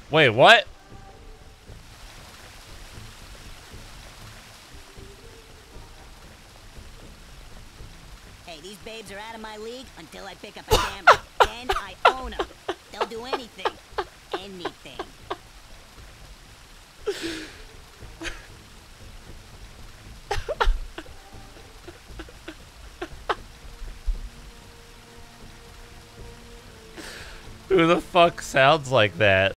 Wait, what? Hey, these babes are out of my league until I pick up a camera. Then I own them. They'll do anything. Anything. Who the fuck sounds like that?